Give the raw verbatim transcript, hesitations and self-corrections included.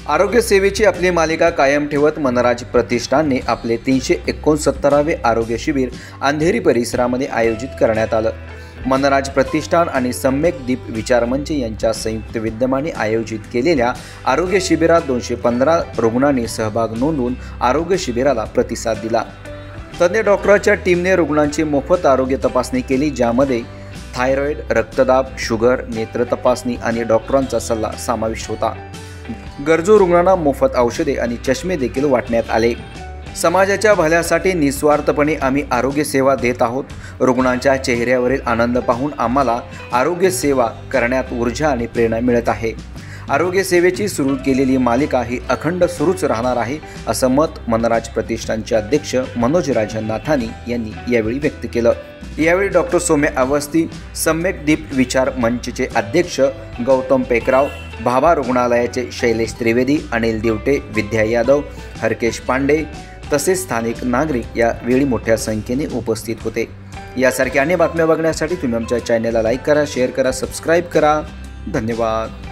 आरोग्य सेवेची आपली मालिका कायम ठेवत मनराज प्रतिष्ठानने आपले तीनशे एकोणसत्तरावे आरोग्य शिबिर अंधेरी परिसरामध्ये आयोजित करण्यात आलं। मनराज प्रतिष्ठान आणि सम्यक दीप विचारमंच यांच्या संयुक्त विद्यमाने आयोजित केलेल्या आरोग्य शिबिरात दोनशे पंधरा रुग्णांनी सहभाग नोंदवून आरोग्य शिबिराला प्रतिसाद दिला। तज्ञ डॉक्टरांच्या टीमने रुग्णांची मोफत आरोग्य तपासणी केली, ज्यामध्ये थायरॉइड, रक्तदाब, शुगर, नेत्र तपासणी आणि डॉक्टरांचा सल्ला समाविष्ट होता। गरजू रुग्णांना मोफत औषधे आणि चष्मे देखील वाटण्यात आले। समाजाच्या भल्यासाठी निस्वार्थपणे आम्ही आरोग्य सेवा देत आहोत। रुग्णांच्या चेहऱ्यावरील आनंद पाहून आम्हाला आरोग्य सेवा करण्यात ऊर्जा आणि प्रेरणा मिळत आहे। आरोग्य सेवेची सुरू केलेली मालिका ही अखंड सुरूच राहणार आहे, असं मत मनराज प्रतिष्ठानचे अध्यक्ष मनोज राजन नाथानी यांनी यावेळी व्यक्त केलं। यावेळी डॉक्टर सौम्या अवस्थी, सम्यक दीप विचार मंचचे अध्यक्ष गौतम पेकराव, भाभा रुग्णालयाचे शैलेश त्रिवेदी, अनिल दिवटे, विद्या यादव, हरकेश पांडे तसेच स्थानिक नागरिक यावेळी मोठ्या संख्येने उपस्थित होते। यासारख्या अन्य बातम्या बघण्यासाठी तुम्ही आमच्या चॅनलला लाईक करा, शेअर करा, सबस्क्राईब करा। धन्यवाद।